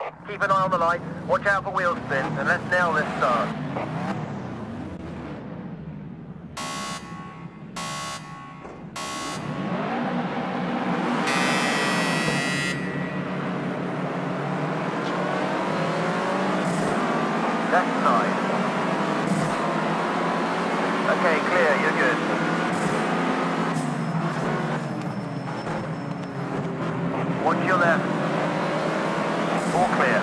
Keep an eye on the lights, watch out for wheel spin, and let's nail this start. Left side. Okay, clear, you're good. Watch your left. All clear.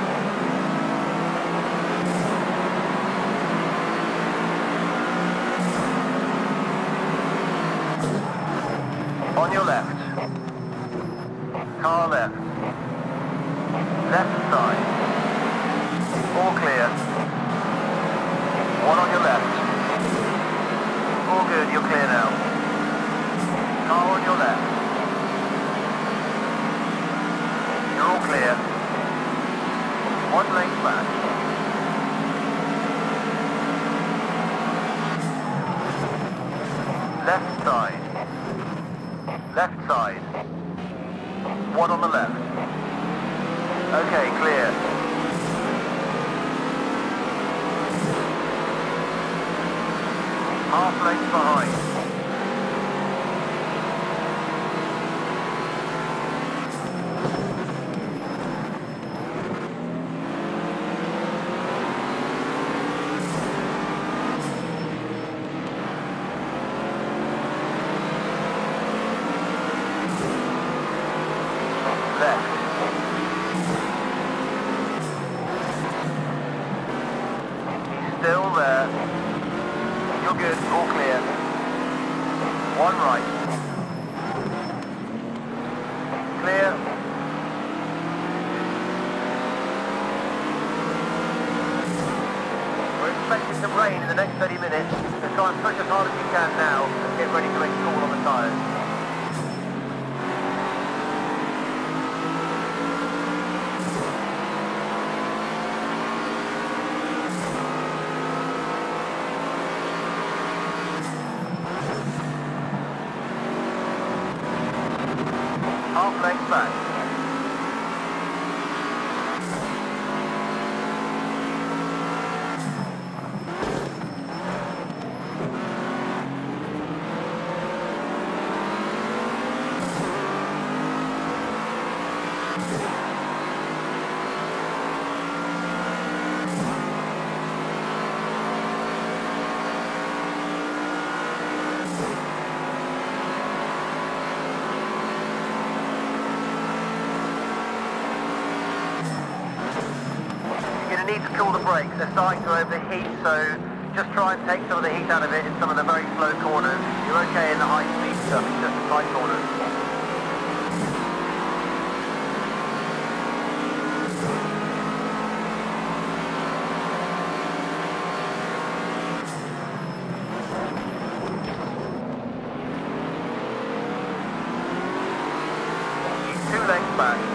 On your left. Car left. Left side. All clear. One on your left. All good, you're clear now. Car on your left. You're all clear. One lane back. Left side. Left side. One on the left. Okay, clear. Half length behind. Left. He's still there. You're good, all clear. One right. Clear. We're expecting some rain in the next 30 minutes, so try and push as hard as you can now and get ready to make a call on the tyres. Half length back. Need to cool the brakes, they're starting to overheat, so just try and take some of the heat out of it in some of the very slow corners. You're okay in the high speed stuff, it's just the tight corners. Keep 2 lengths back.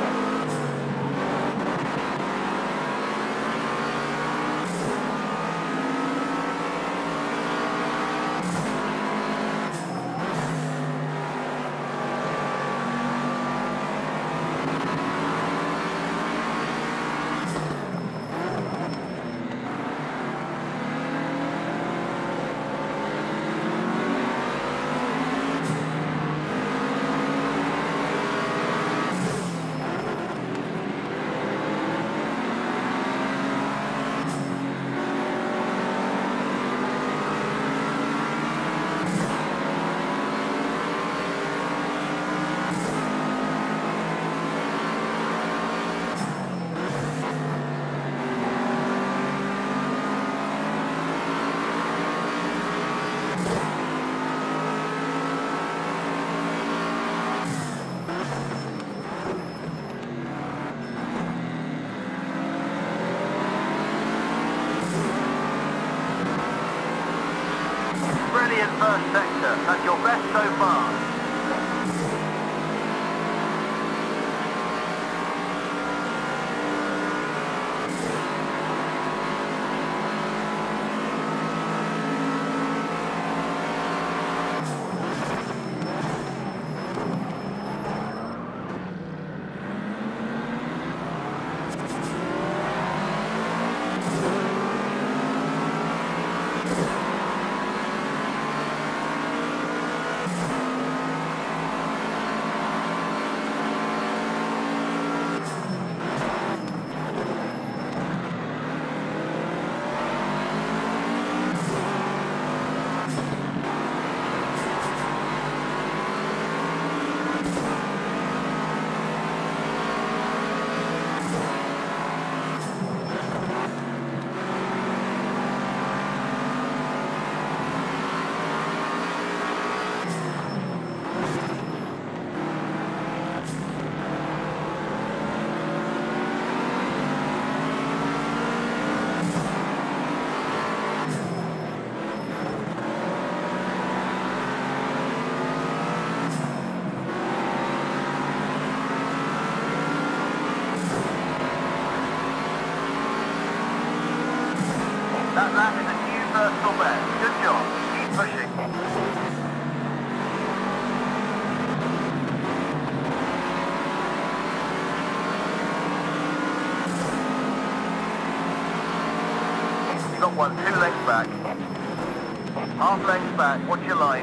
one, 2 lengths back. Half length back, watch your line.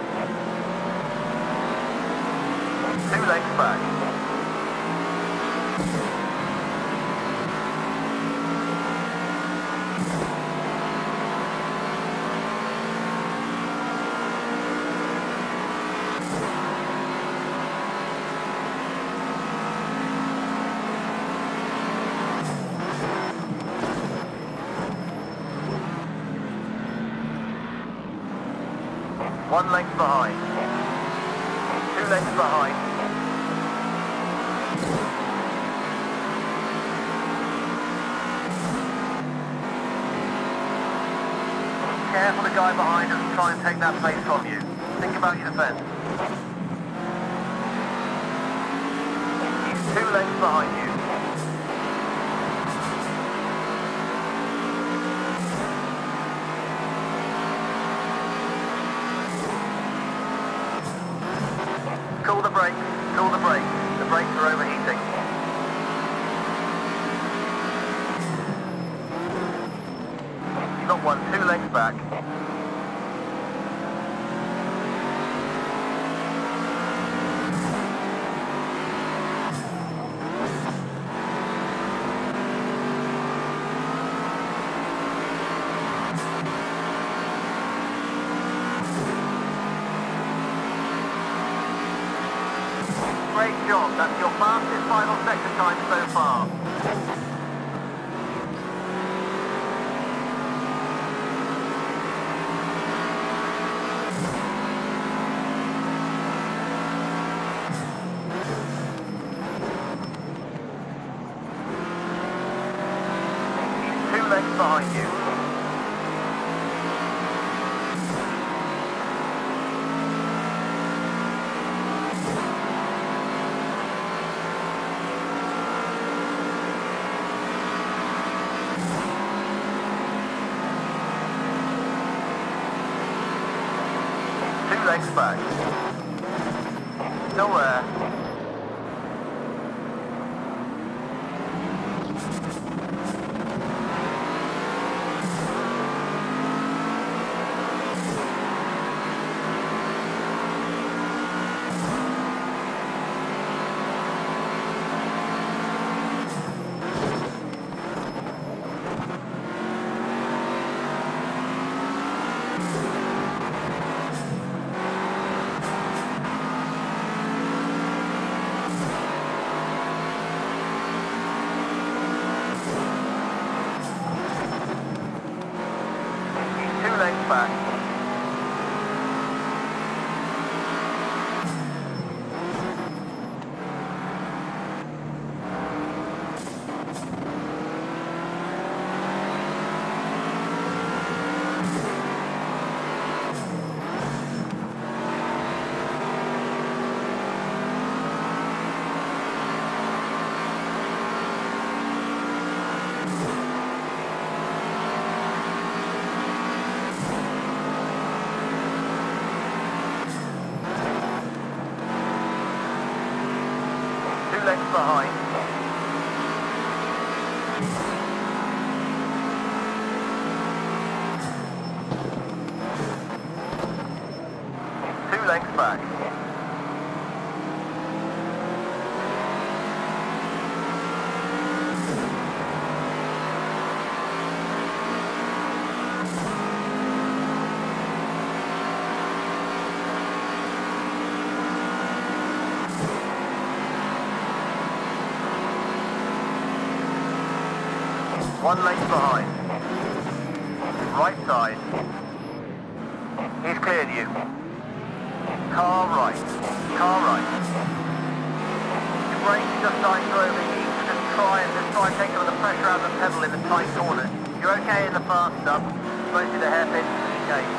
2 lengths back. One length behind. 2 lengths behind. Careful, the guy behind doesn't try and take that place from you. Think about your defence. He's 2 lengths behind you. Cool the brakes, cool the brakes. The brakes are overheating. You've got one, 2 lengths back. Great job, that's your fastest final sector time so far. He's 2 lengths behind you. Legs back. Still there. Back. Lengths behind. Two lengths back. One length behind. Right side. He's cleared you. Car right. Car right. Your brake's just starting to overheat, so just try and take some of the pressure out of the pedal in the tight corners. You're okay in the fast stuff. Mostly the hairpins in the chicane.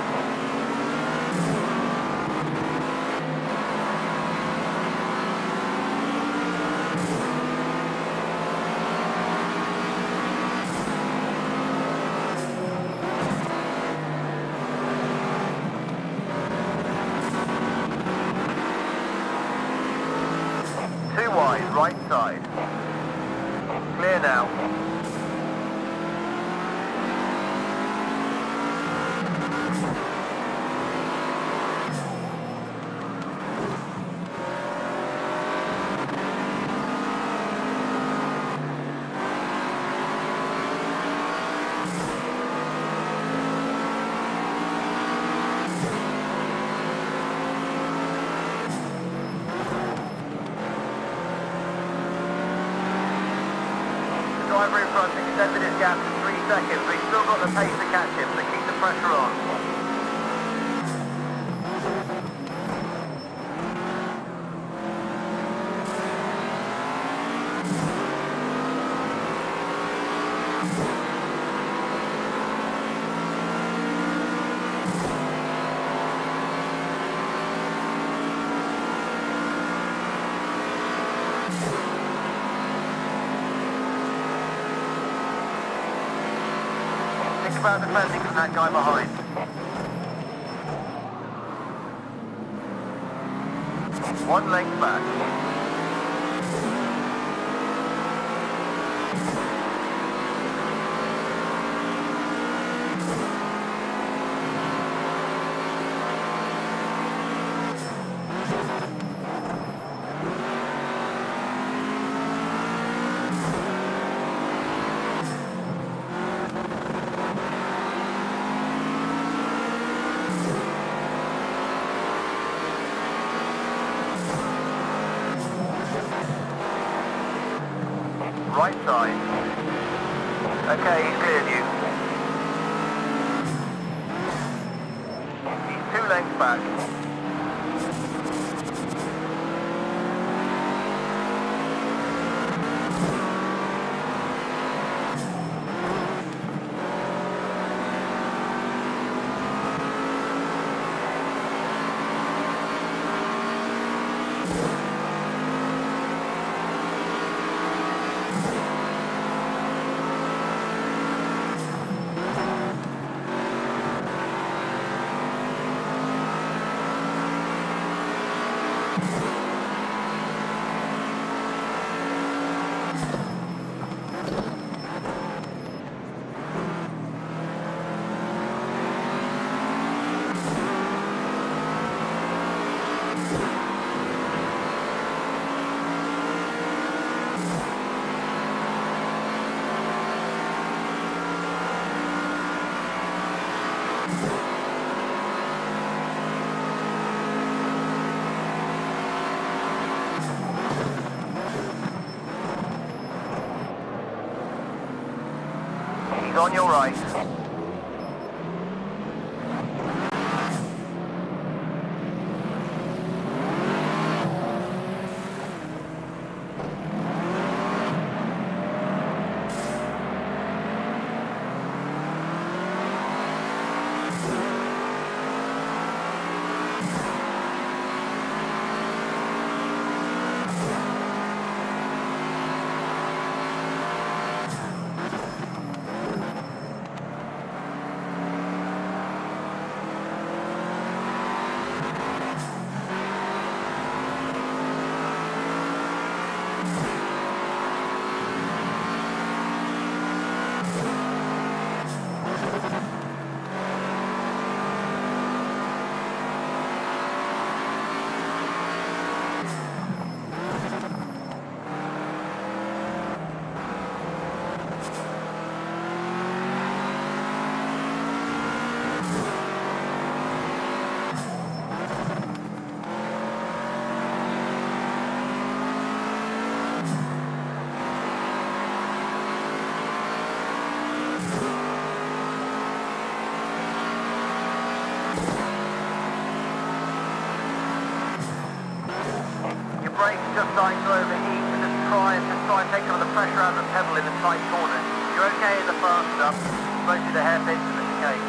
Right side. Clear now. front extended his gap to 3 seconds, but he's still got the pace to catch him, so keep the pressure on. Think about defending from that guy behind. One length back. Right side. Okay, he's cleared you. He's 2 lengths back. He's on your right. Brakes just starting to overheat, so just try and take some of the pressure out of the pedal in the tight corners. You're okay in the fast stuff, mostly the hairpins and the chicane.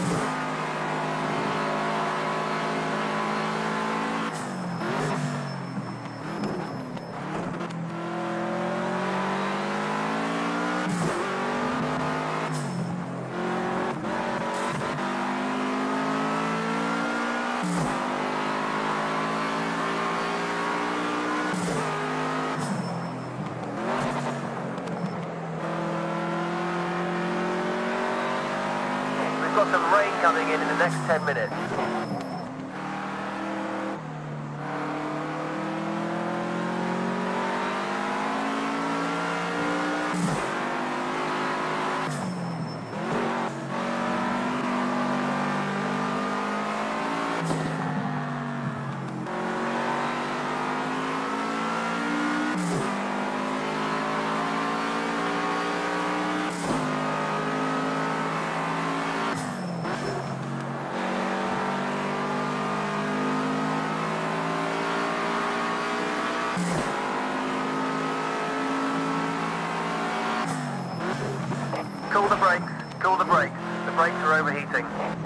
We've got some rain coming in the next 10 minutes. Cool the brakes, cool the brakes. The brakes are overheating.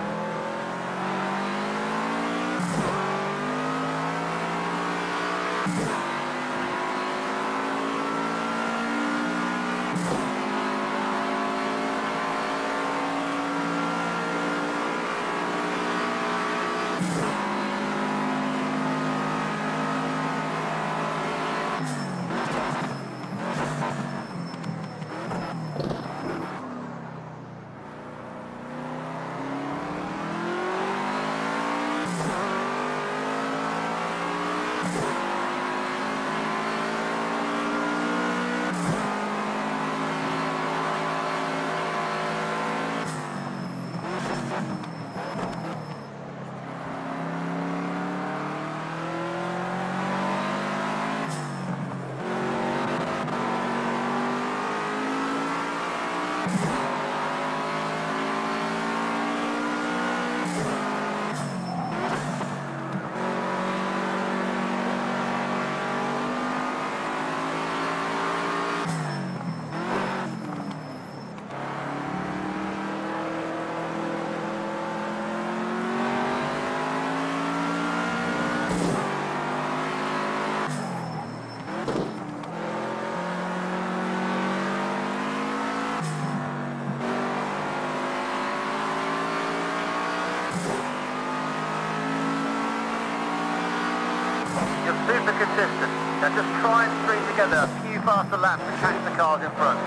Super consistent. Now just try and string together a few faster laps to catch the cars in front.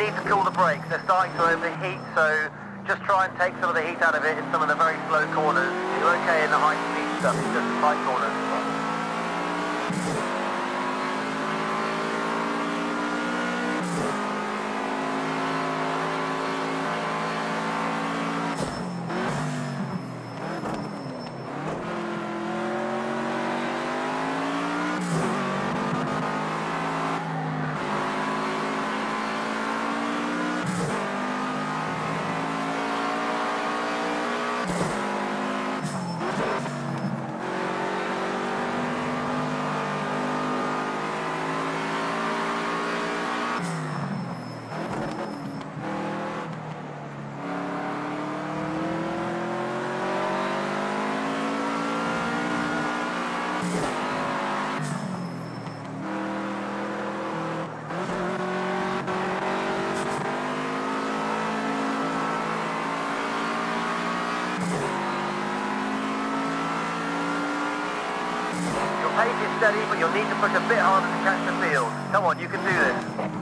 need to cool the brakes. They're starting to overheat, so just try and take some of the heat out of it in some of the very slow corners. You're okay in the high speed stuff, it's just the tight corners. Pace is steady, but you'll need to push a bit harder to catch the field. Come on, you can do this.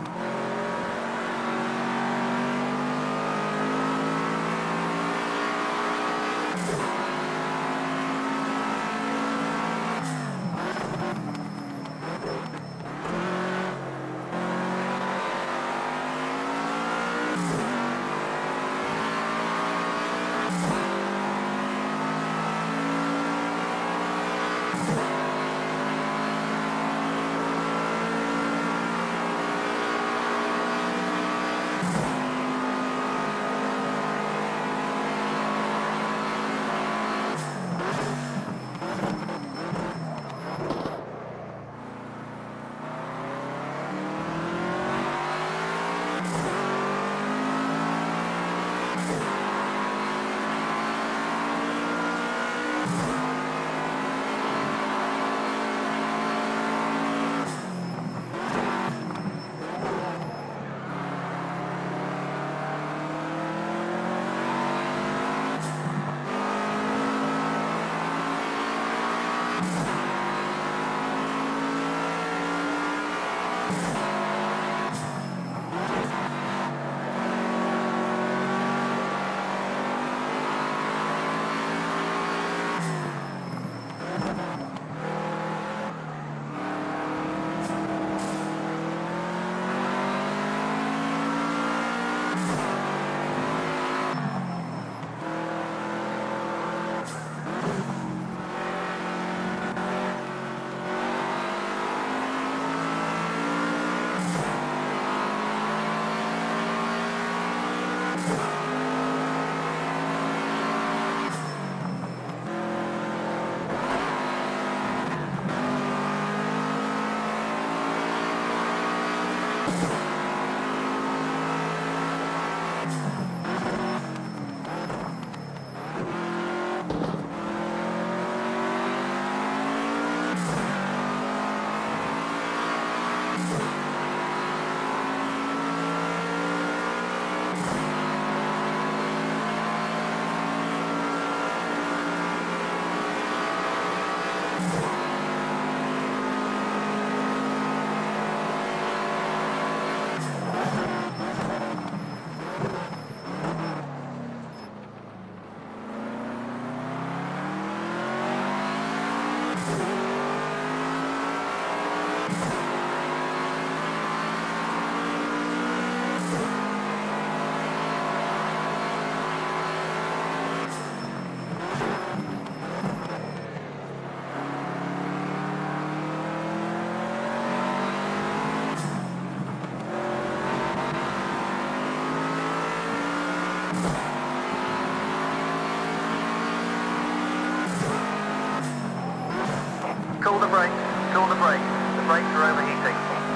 Cool the brakes, cool the brakes. The brakes are overheating.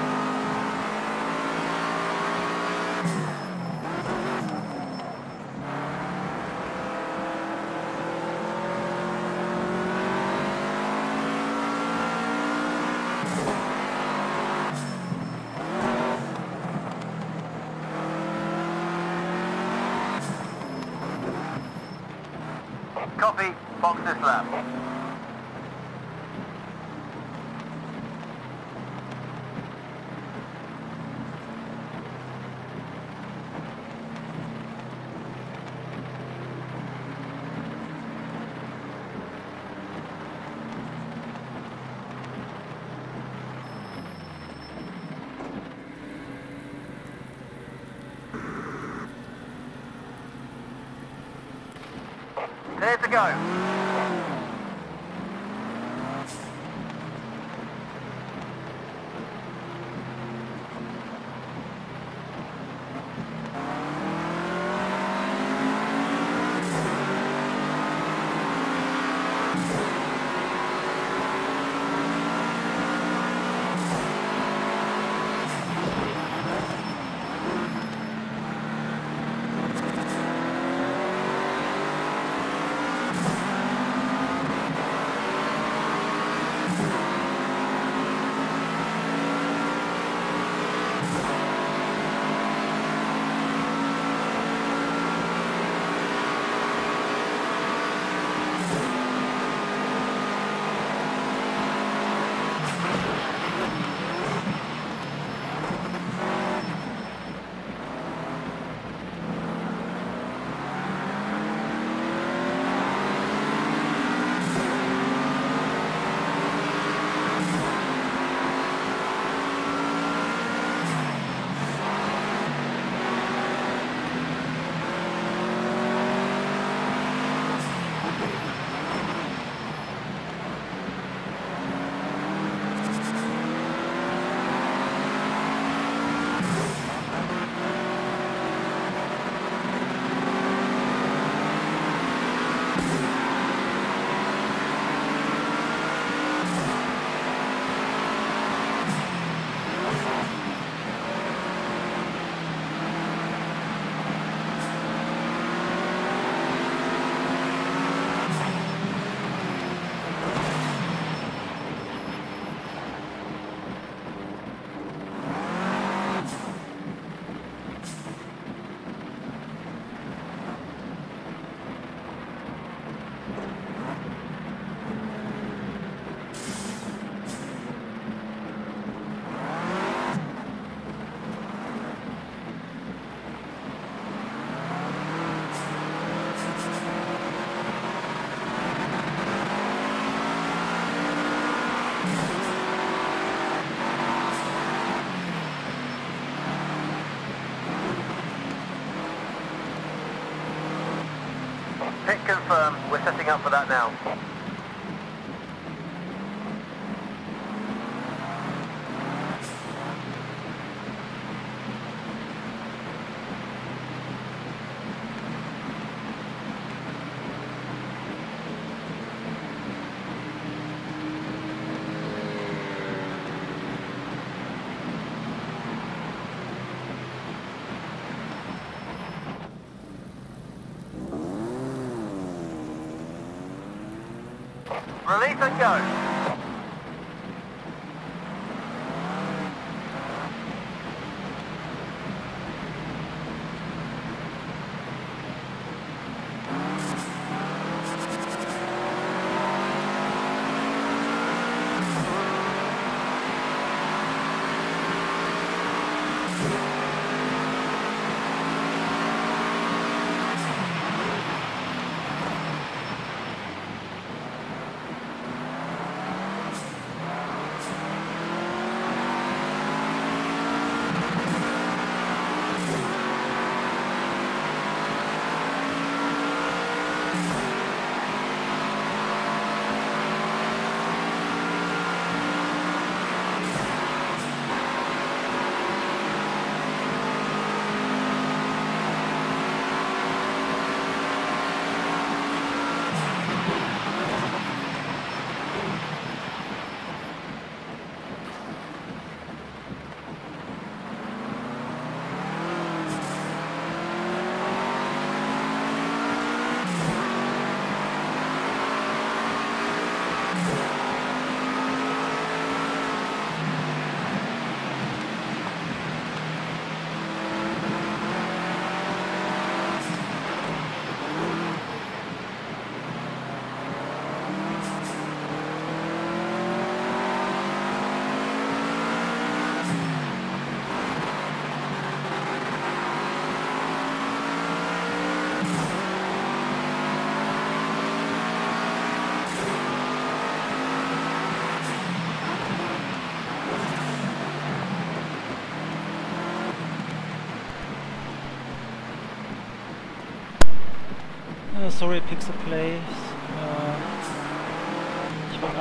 Copy, box this lap. Clear to go. Pit confirmed. We're setting up for that now. Release and go. Sorry, Pixel Plays. Ich wollte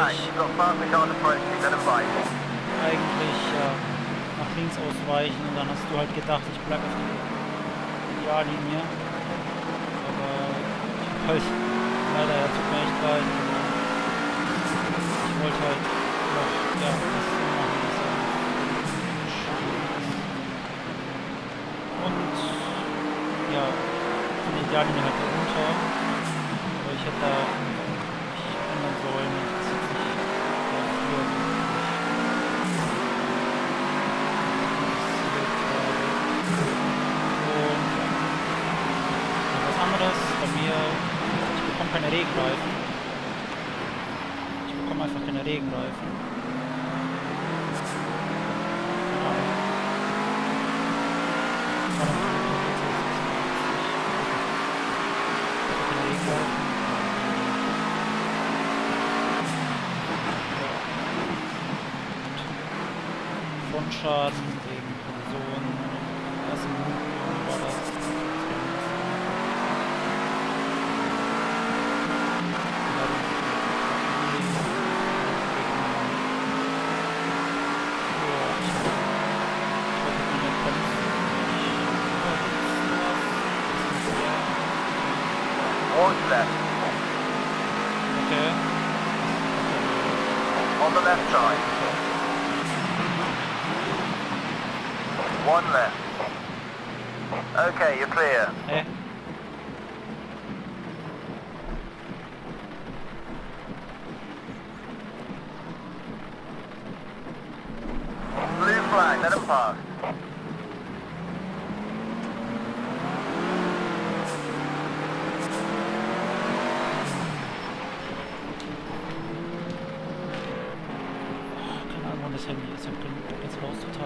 eigentlich nach links ausweichen und dann hast du halt gedacht, ich bleibe auf der Ideallinie. Aber ich halt leider, ja, tut mir echt leid. Ich wollte halt noch, ja, das so machen, dass er schön ist. Und ja, von der Ideallinie halt runter. Aber ich hätte da nicht ändern sollen. Das ist jetzt nicht dafür. Bei mir, ich bekomme keine Regenreifen. Ich bekomme einfach keine Regenreifen. Keine Ahnung. Keine Regenreifen. Ja. Frontschaden wegen Kollision. Erste Minute war das. Left. Okay. On the left side. One left. Okay, you're clear. Hey. Blue flag, let him pass. Das Handy ist ja jetzt rausgetan.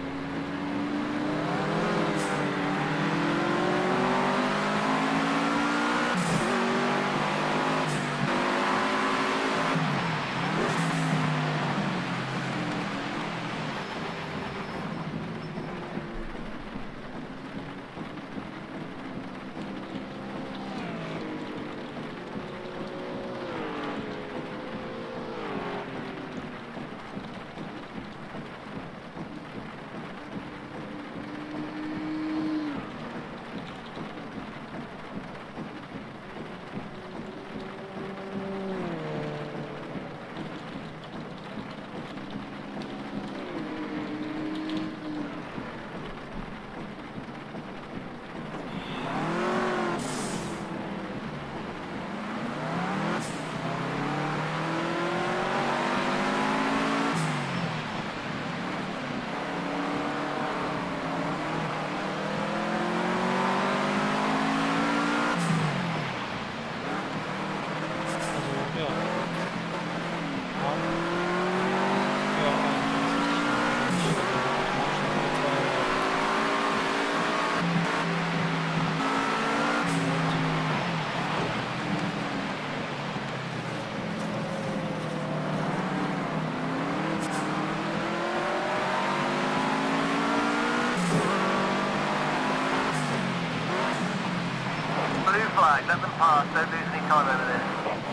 flag, let them pass, don't lose any time over this.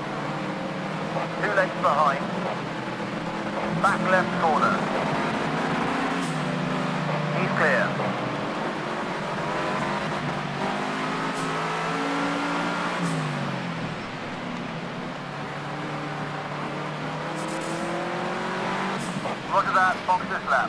2 lengths behind. Back left corner. He's clear. Roger that, box this lap.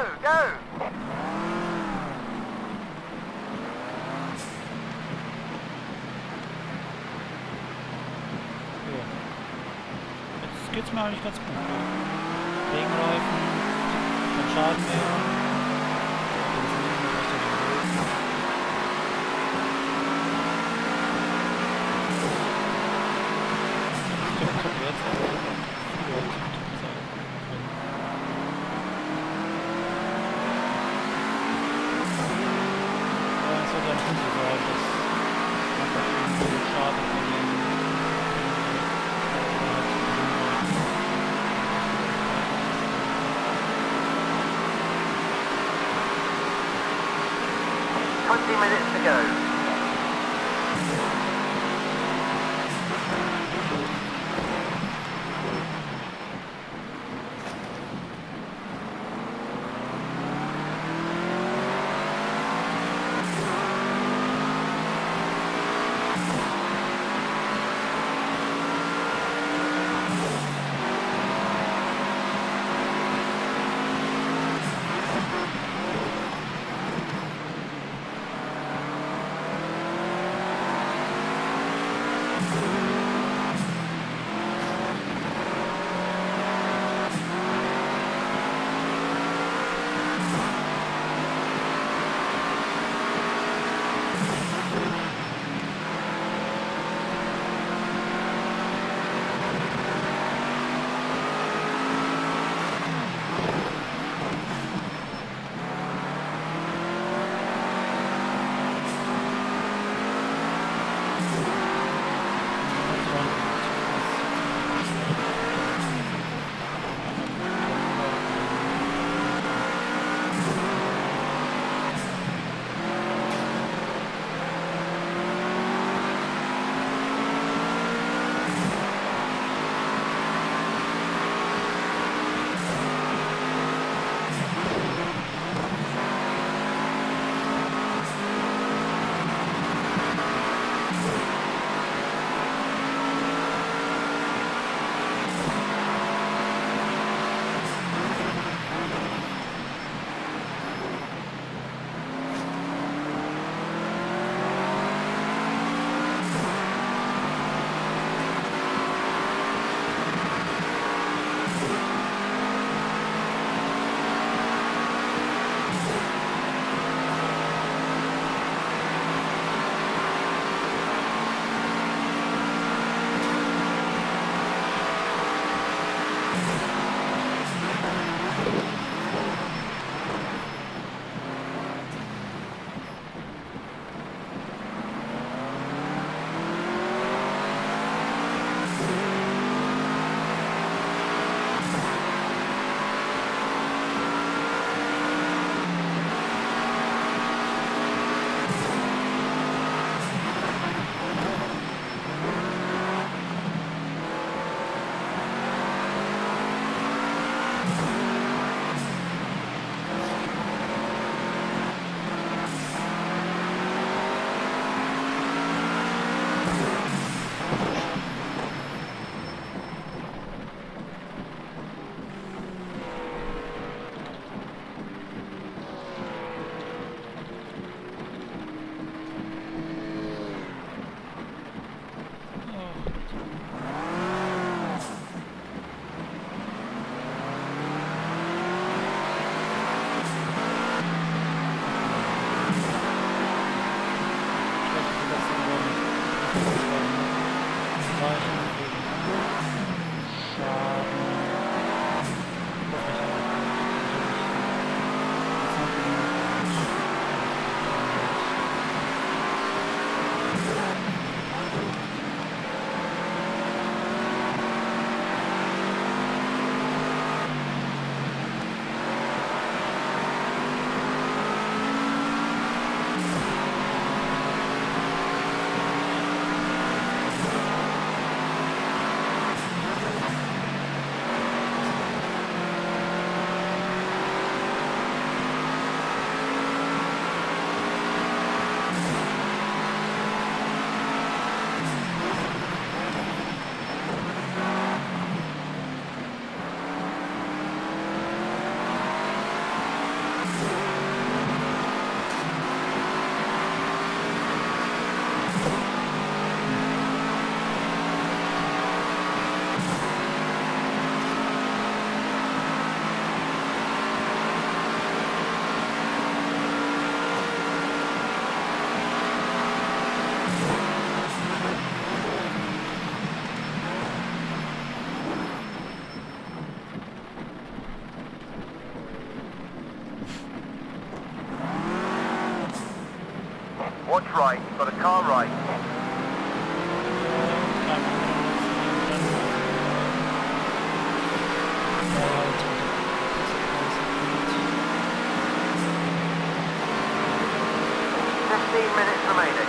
go! Ja. Jetzt geht's mir eigentlich ganz gut. Regenreifen, kein Schaden mehr. Minutes to go. right. You've got a car right. Minutes remaining.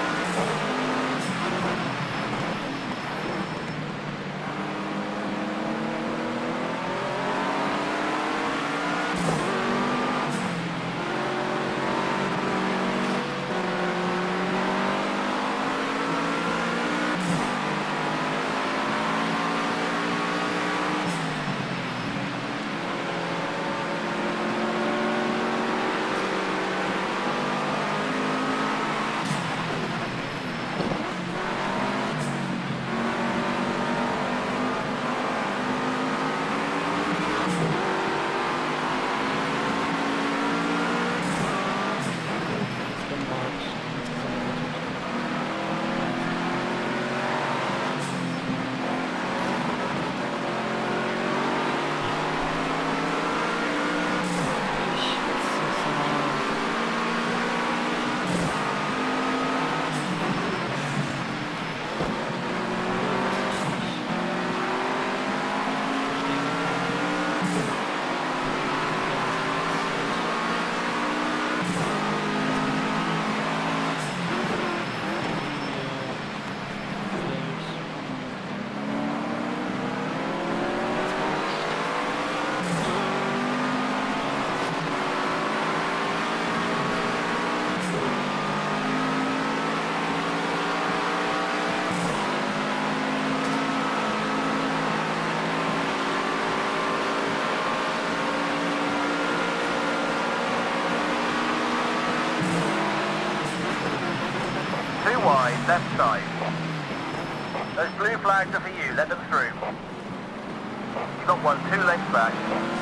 Wide, left side. Those blue flags are for you, let them through. You've got one 2 lengths back.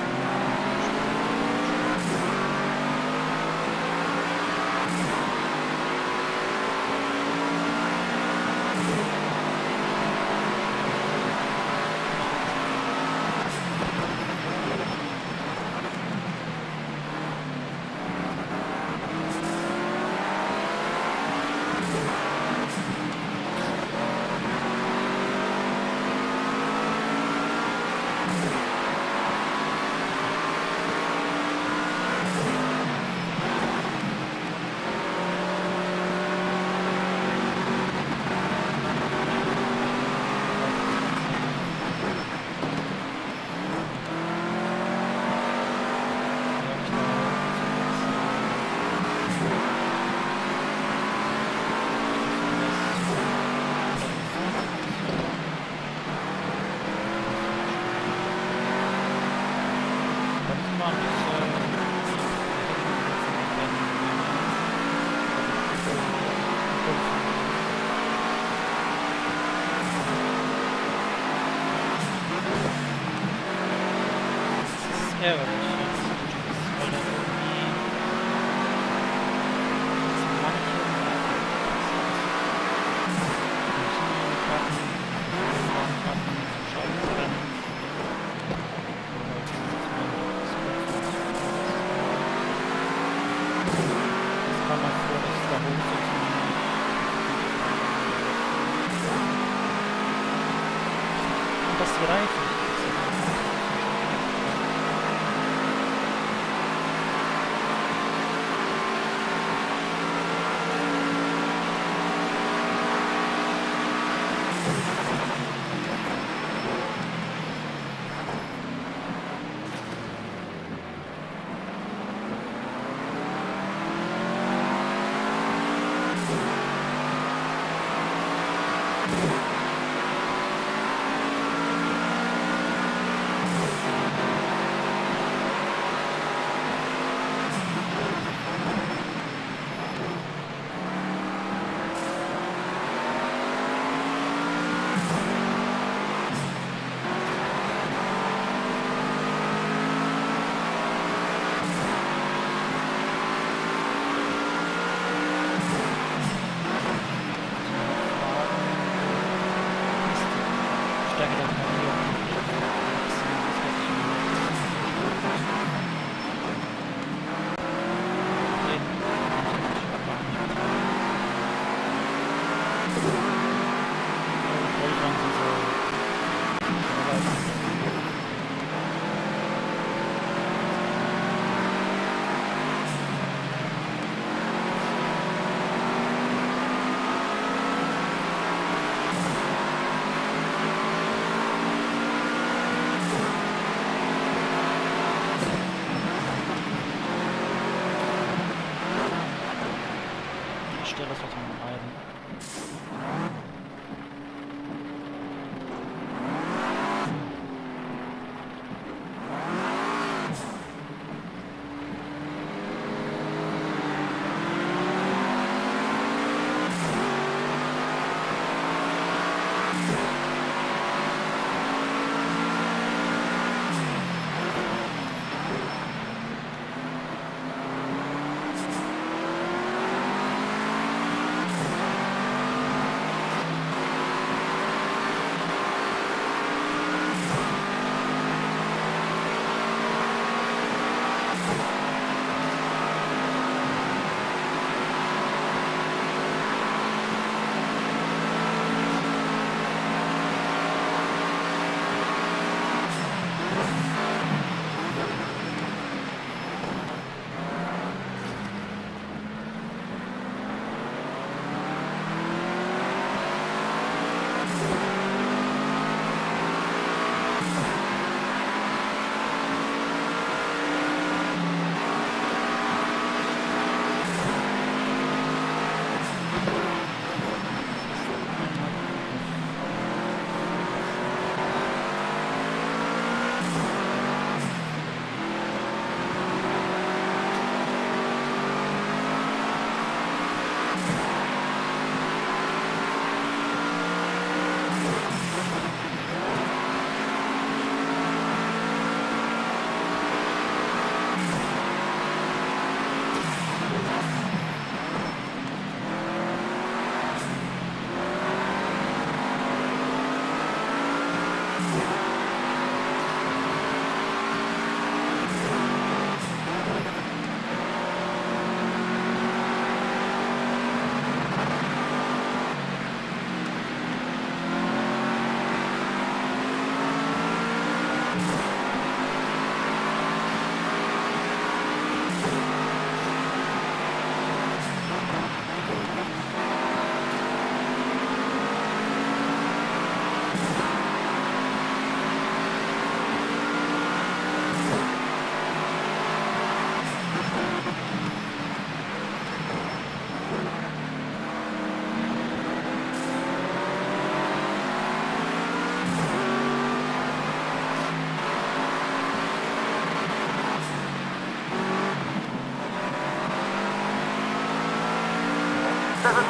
ärgerlich jetzt, weil da irgendwie so manche Karten zu scheiße rennen. Das kam mal vor, dass da hoch so und dass die Reifen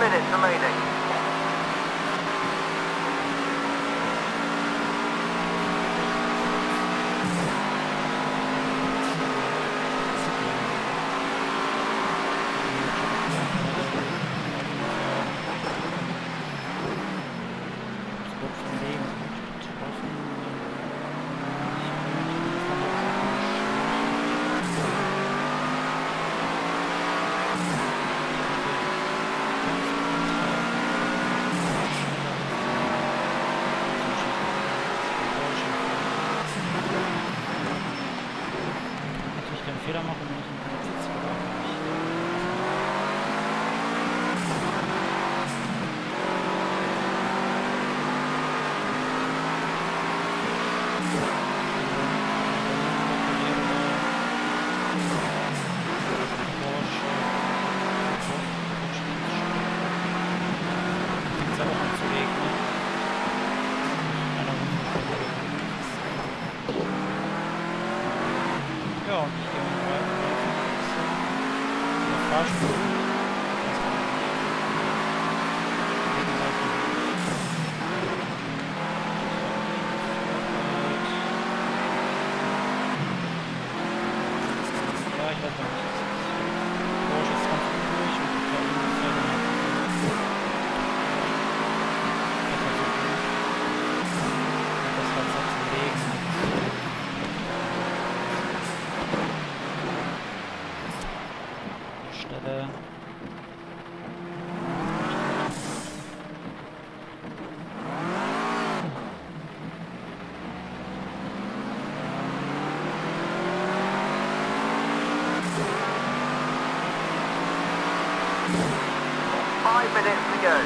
minutes remaining. Fehler machen, wenn ich einen Sitz ja, und ich gehe mal der Fahrstuhl. Ja, ich weiß noch nicht. Porsche ist ganz gut durch und die KI gefällt mir. Das war jetzt im Regen. Stelle. 5 minutes to go.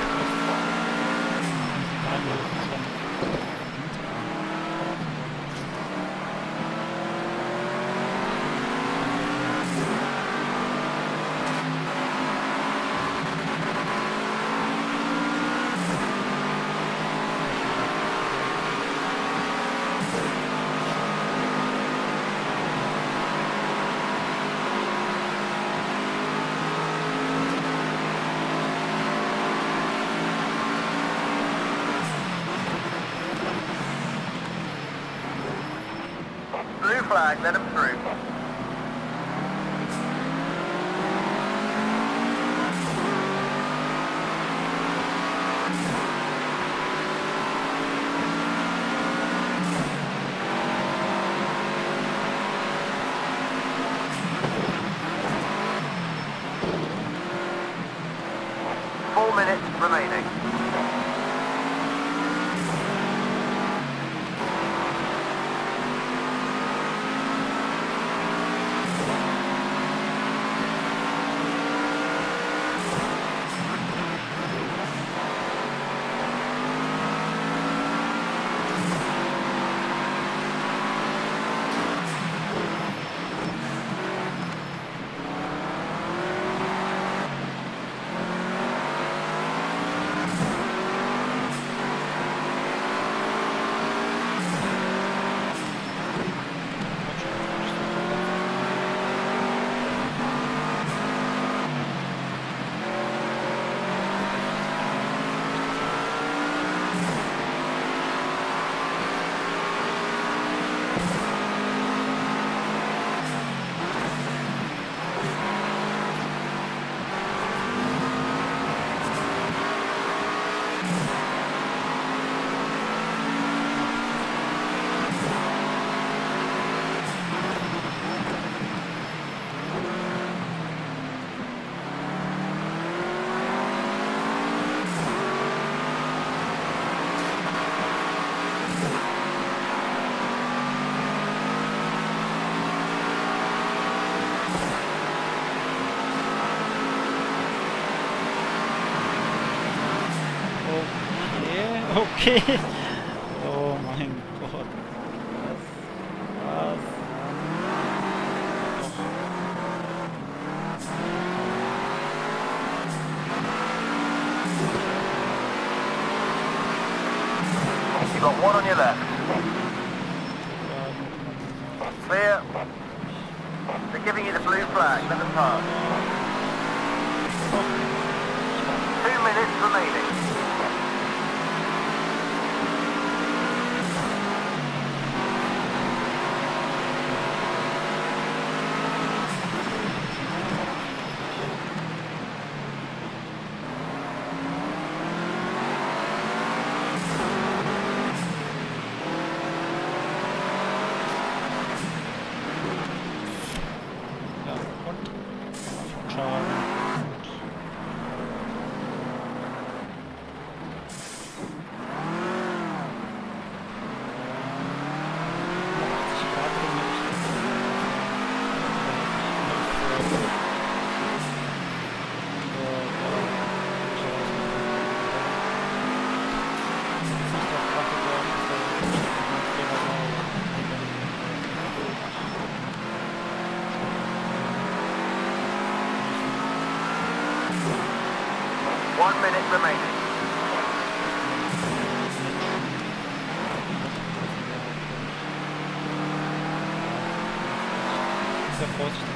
Blue flag, let him through. Four minutes remaining. Okay. Oh mein Gott. Was? You've got one on your left. Clear. They're giving you the blue flag. Let them pass. 2 minute remaining. Remaining. Sehr vorsichtig.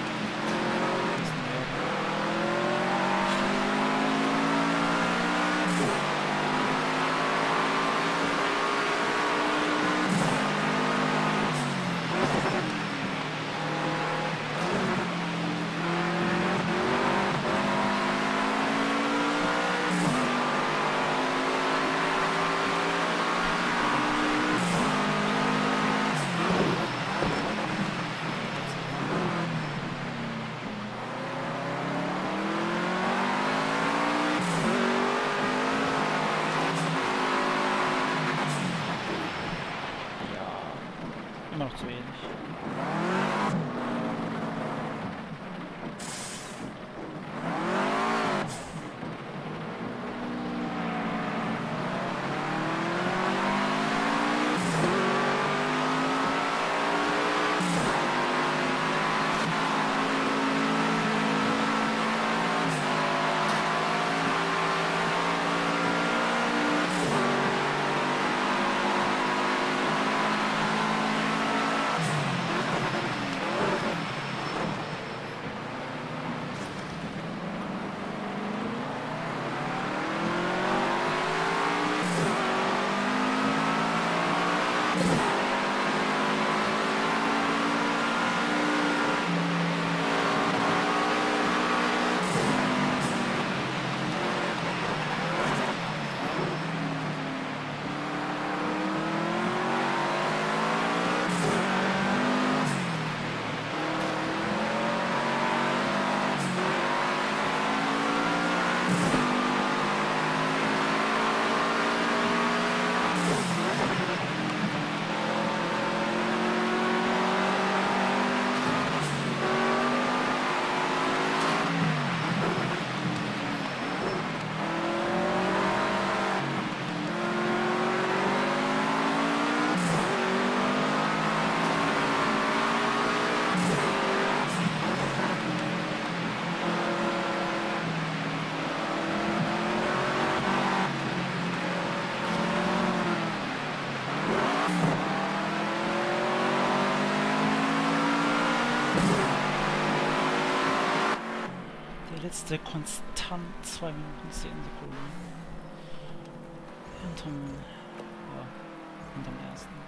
Immer noch zu wenig. Letzte konstant 2 Minuten 10 Sekunden. Hinterm ersten.